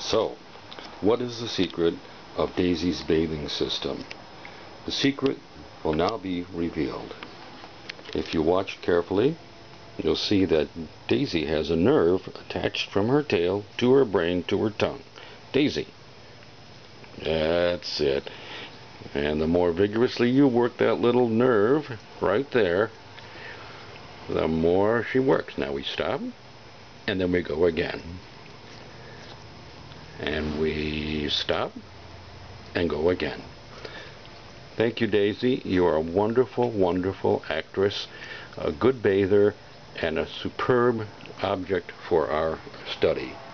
So, what is the secret of Daisy's bathing system? The secret will now be revealed. If you watch carefully, you'll see that Daisy has a nerve attached from her tail to her brain to her tongue. Daisy. That's it. And the more vigorously you work that little nerve right there, the more she works. Now we stop, and then we go again. And we stop and go again. Thank you, Daisy. You are a wonderful, wonderful actress, a good bather, and a superb object for our study.